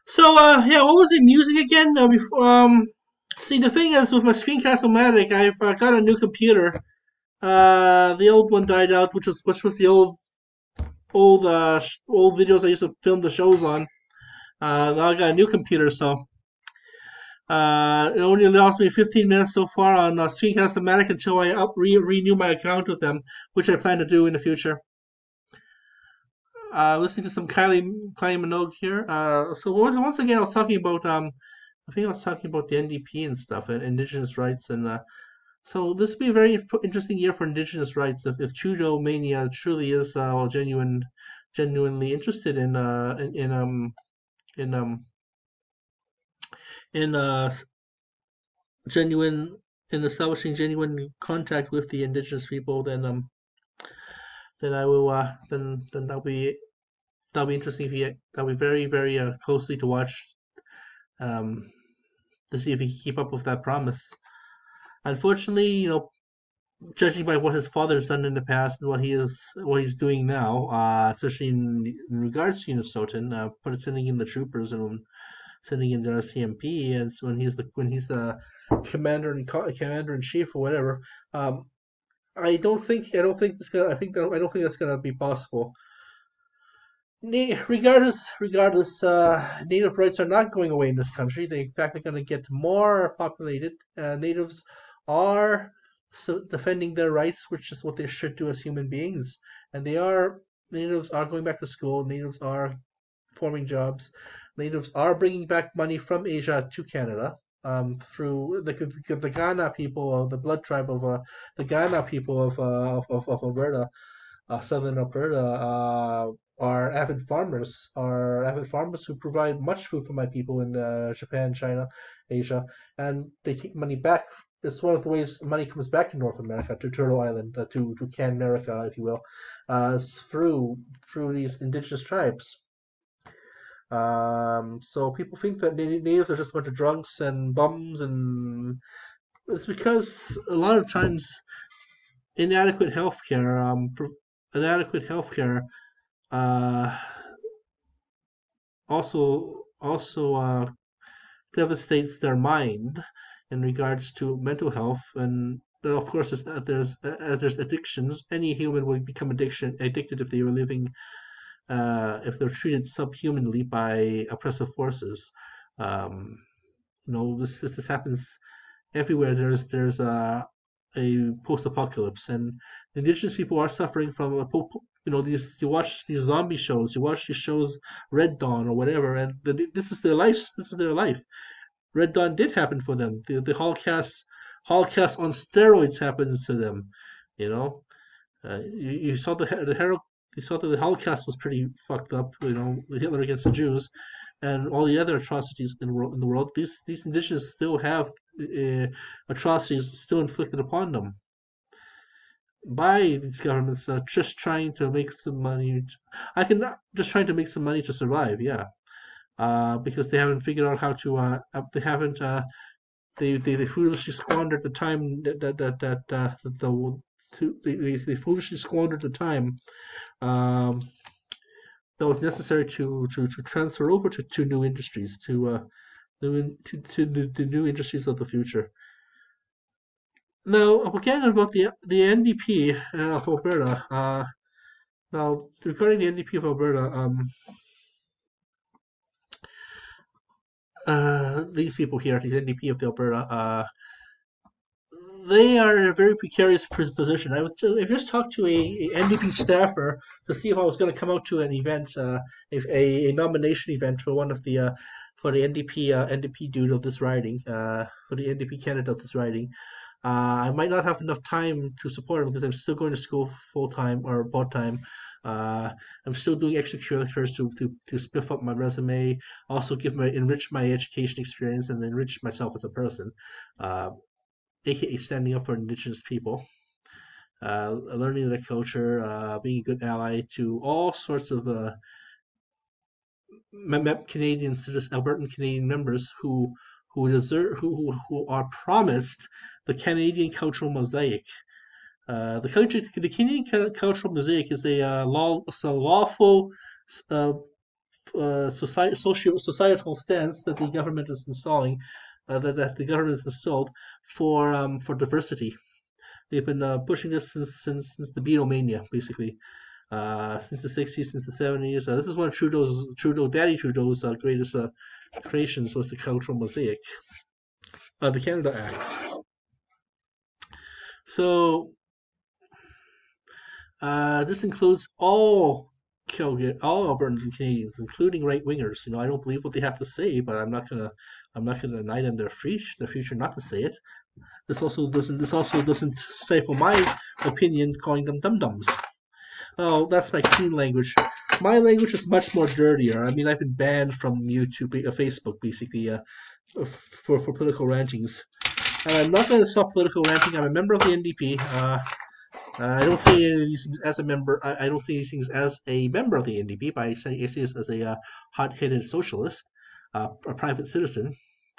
So, yeah, what was the music again? See, the thing is, with my Screencast-O-Matic, I've got a new computer. The old one died out, which was the old videos I used to film the shows on. Now I got a new computer, so it only allows me 15 minutes so far on Screencast-O-Matic until I renew my account with them, which I plan to do in the future. Listening to some Kylie Minogue here. So once again, I was talking about I think I was talking about the NDP and stuff and indigenous rights and so this will be a very interesting year for indigenous rights if Trudeau mania truly is genuinely interested in in genuine in establishing genuine contact with the indigenous people, then I will then that'll be interesting. If he That'll be very closely to watch um, to see if he can keep up with that promise. Unfortunately, judging by what his father's done in the past and what he's doing now, especially in regards to Unistoten, sending in the troopers and sending in the RCMP, and when he's the commander in chief or whatever. I don't think I don't think that's gonna be possible. Regardless, native rights are not going away in this country. They, in fact, are going to get more populated. Natives are defending their rights, which is what they should do as human beings. And natives are going back to school. Natives are forming jobs. Natives are bringing back money from Asia to Canada. Through the Kaurna people, the blood tribe of the Kaurna people of Alberta, southern Alberta, are avid farmers who provide much food for my people in Japan, China, Asia, and they take money back. It's one of the ways money comes back to North America, to Turtle Island, to Can America, if you will, through these indigenous tribes. So people think that natives are just a bunch of drunks and bums, and it's because a lot of times inadequate healthcare, inadequate healthcare uh, also devastates their mind in regards to mental health. And of course, there's addictions. Any human would become addicted if they were living if they're treated subhumanly by oppressive forces. Um, this happens everywhere. A post-apocalypse, and indigenous people are suffering from these. You watch these zombie shows, you watch these shows, Red Dawn or whatever, and this is their life. This is their life. Red Dawn did happen for them. The Holocaust on steroids happens to them. You know, you saw the hero. You saw that the Holocaust was pretty fucked up. Hitler against the Jews, and all the other atrocities in the world. These indigenous still have atrocities still inflicted upon them by these governments, just trying to make some money. I can Just trying to make some money to survive. Yeah, because they haven't figured out how to. They haven't. They foolishly squandered the time they foolishly squandered the time um, that was necessary to transfer over to new industries, to the new industries of the future. Now, again about the NDP of Alberta. Now, regarding the NDP of Alberta, these people here, the NDP of the Alberta, they are in a very precarious position. I just talked to a NDP staffer to see if I was going to come out to an event, a nomination event for one of the for the NDP dude of this riding, for the NDP candidate of this riding. I might not have enough time to support him because I'm still going to school full time or part time. I'm still doing extracurriculars to spiff up my resume, also enrich my education experience and enrich myself as a person. AKA standing up for indigenous people, learning their culture, being a good ally to all sorts of Canadian citizens, Albertan Canadian members who are promised the Canadian cultural mosaic. The Canadian cultural mosaic is a lawful uh, societal stance that the government is installing, that the government has installed for diversity. They've been pushing this since the Beatlemania, basically, since the '60s, since the '70s. This is one of Daddy Trudeau's greatest creations was the cultural mosaic, the Canada Act. So this includes all Albertans and Canadians, including right wingers. I don't believe what they have to say, but I'm not gonna deny them their future not to say it. This also doesn't stifle my opinion, calling them dum-dums. Oh, that's my clean language. My language is much more dirtier. I mean, I've been banned from YouTube, Facebook, basically, for political rantings. And I'm not going to stop political ranting. I'm a member of the NDP. I don't say these things as a member. I don't say these things as a member of the NDP, but I say this as a hot-headed socialist, a private citizen.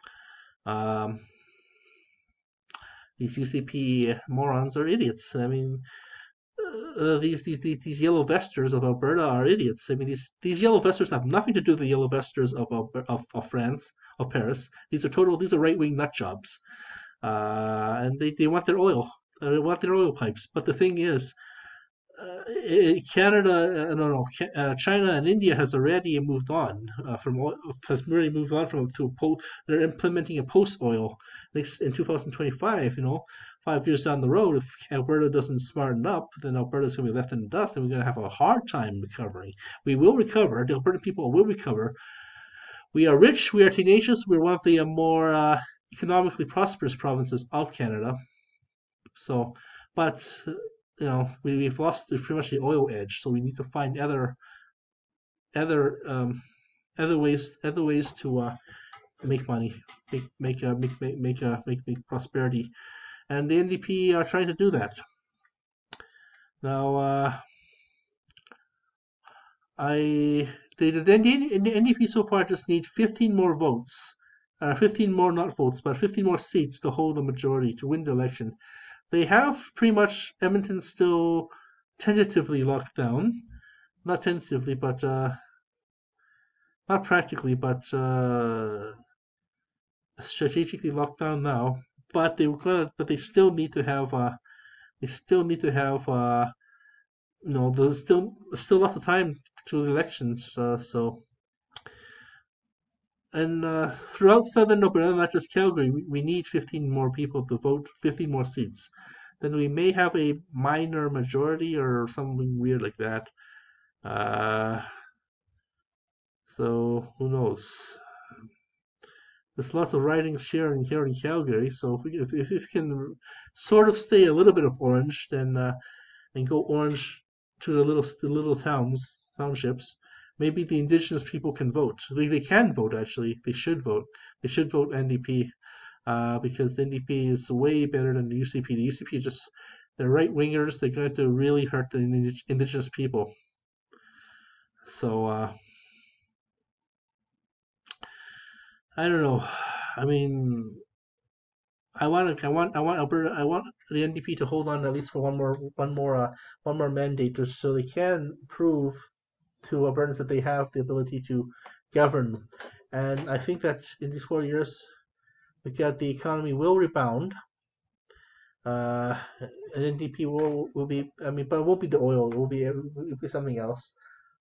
These UCP morons are idiots. I mean, these yellow vesters of Alberta are idiots. I mean, these yellow vesters have nothing to do with the yellow vesters of France, of Paris. These are right-wing nut jobs, and they want their oil. They want their oil pipes. But the thing is, China and India has already moved on they're implementing a post-oil in 2025. 5 years down the road, if Alberta doesn't smarten up, then Alberta's going to be left in the dust, and we're going to have a hard time recovering. We will recover. The Alberta people will recover. We are rich. We are tenacious. We're one of the more economically prosperous provinces of Canada. So, but we've lost pretty much the oil edge, so we need to find other ways to make money, make prosperity, and the NDP are trying to do that. Now, the NDP so far just need 15 more votes, 15 more not votes, but 15 more seats to hold the majority to win the election. They have pretty much Edmonton still tentatively locked down. Not tentatively, but not practically, but strategically locked down now. But they still need to have there's still lots of time to the elections. And throughout southern Alberta, not just Calgary, we need 15 more people to vote, 15 more seats. Then we may have a minor majority or something weird like that. So who knows? There's lots of ridings here in Calgary. So if we can sort of stay a little bit of orange, then and go orange to the little townships. Maybe the Indigenous people can vote. They can vote, actually. They should vote. They should vote NDP because the NDP is way better than the UCP. The UCP they're right-wingers. They're going to really hurt the Indigenous people. So, I don't know. I mean, I want Alberta. I want the NDP to hold on at least for one more mandate, just so they can prove to Albertans that they have the ability to govern. And I think that in these 4 years, the economy will rebound. And NDP will be. I mean, but it won't be the oil. It will be something else.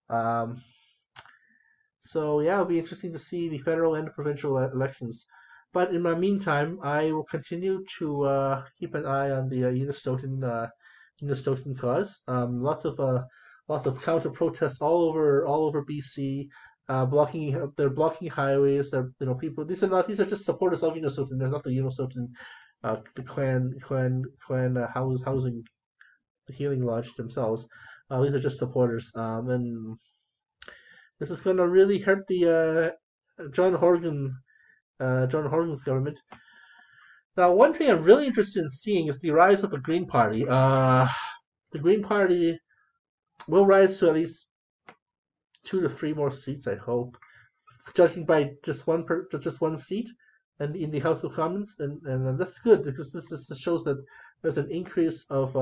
So yeah, it'll be interesting to see the federal and provincial elections. But in the meantime, I will continue to keep an eye on the Unistoten cause. Lots of counter protests all over BC. They're blocking highways. People. These are just supporters of Unistoten. There's not the Unistoten, the clan housing, the Healing Lodge themselves. These are just supporters. And this is going to really hurt the John Horgan's government. Now, one thing I'm really interested in seeing is the rise of the Green Party. The Green Party will rise to at least 2 to 3 more seats, I hope, judging by just one seat, and in the House of Commons, and that's good because this shows that there's an increase of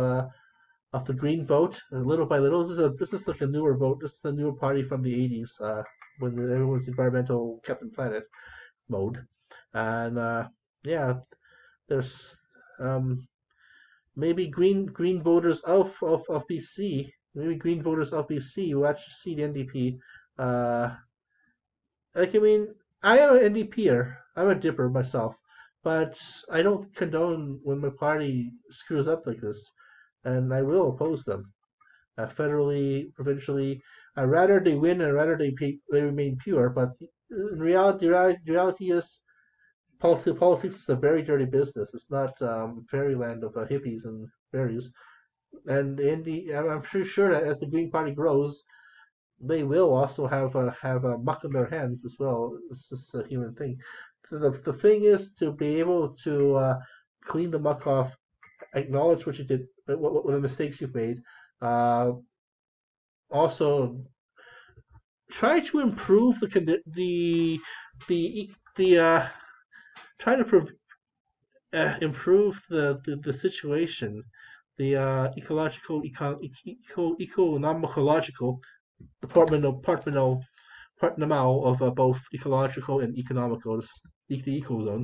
the Green vote little by little. This is like a newer vote. This is a newer party from the 80s. when everyone's environmental Captain Planet mode. And yeah, there's um, maybe green voters of BC, maybe green voters of BC who actually see the NDP. Uh, like I mean, I am an NDPer. I'm a dipper myself, but I don't condone when my party screws up like this, and I will oppose them federally, provincially. I'd rather they win and rather they remain pure. But in reality is politics is a very dirty business. It's not fairyland of hippies and fairies. And I'm pretty sure that as the Green Party grows, they will also have a muck in their hands as well. It's just a human thing. So the thing is to be able to clean the muck off, acknowledge what you did, what the mistakes you've made. Also, try to improve the try to improve the situation, the ecological, economical departmental of both ecological and economical, the ecozone.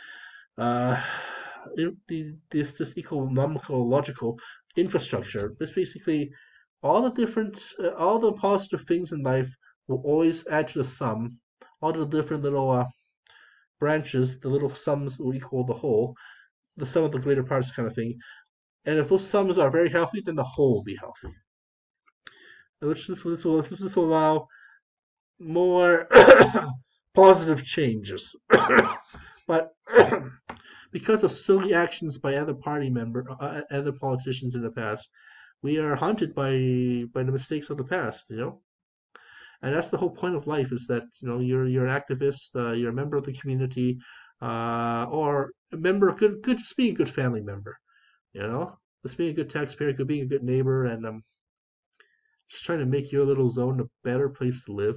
This economical logical infrastructure. This basically all the different, all the positive things in life will always add to the sum. All the different little branches, the little sums will equal the whole, the sum of the greater parts kind of thing. And if those sums are very healthy, then the whole will be healthy. Which this will allow more positive changes. But because of silly actions by other other politicians in the past, we are haunted by the mistakes of the past, And that's the whole point of life is that you're an activist, you're a member of the community, or a member, good just being a good family member, just being a good taxpayer, being a good neighbor, and just trying to make your little zone a better place to live.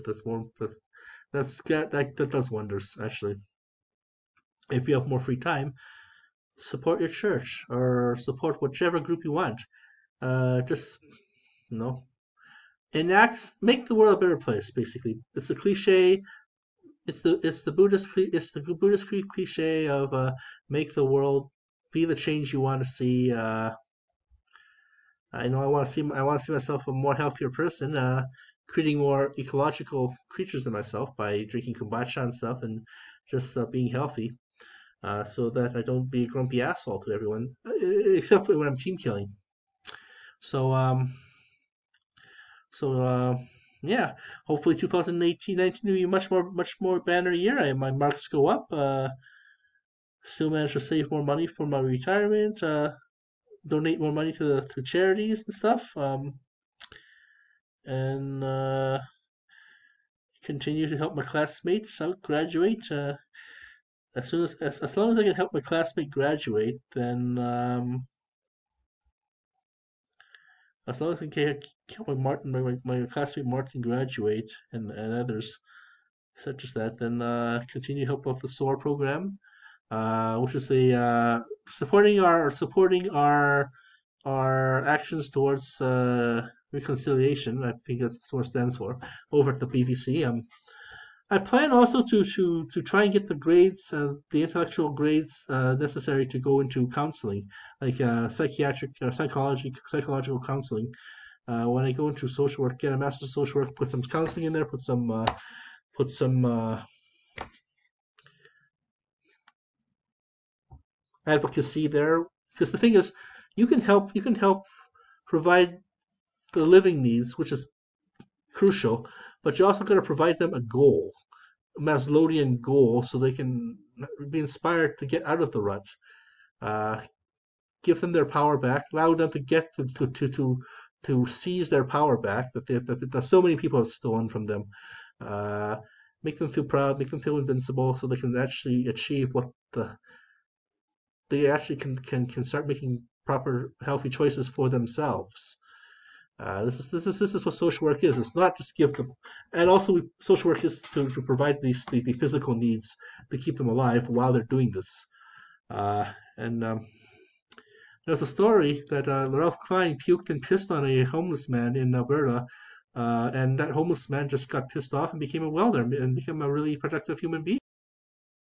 That does wonders actually. If you have more free time, support your church or support whichever group you want. Just make the world a better place. Basically, it's a cliche. It's the Buddhist cliche of make the world be the change you want to see. I want to see myself a more healthier person, creating more ecological creatures than myself by drinking kombucha and stuff, and just being healthy, so that I don't be a grumpy asshole to everyone, except when I'm team killing. So yeah, hopefully 2018-19 will be a much more banner year. My marks go up. Still manage to save more money for my retirement. Donate more money to charities and stuff. And continue to help my classmates out graduate. As long as I can help my classmate graduate, then as long as I can help my classmate Martin graduate and others such as that, then continue to help out the SOAR program, which is the supporting our actions towards reconciliation. I think that's what SOAR stands for over at the PVC. I plan also to try and get the grades, the intellectual grades necessary to go into counseling, like psychiatric psychological counseling. When I go into social work, get a master's of social work, put some counseling in there, put some advocacy there. Because the thing is, you can help provide the living needs, which is crucial, but you also got to provide them a goal, a Maslowian goal, so they can be inspired to get out of the rut. Give them their power back, allow them to get to seize their power back that so many people have stolen from them. Make them feel proud, make them feel invincible, so they can actually achieve what they actually can start making proper, healthy choices for themselves. This is what social work is. It's not just give them, and also social work is to provide the physical needs to keep them alive while they're doing this. There's a story that Ralph Klein puked and pissed on a homeless man in Alberta And that homeless man just got pissed off and became a welder and became a really productive human being.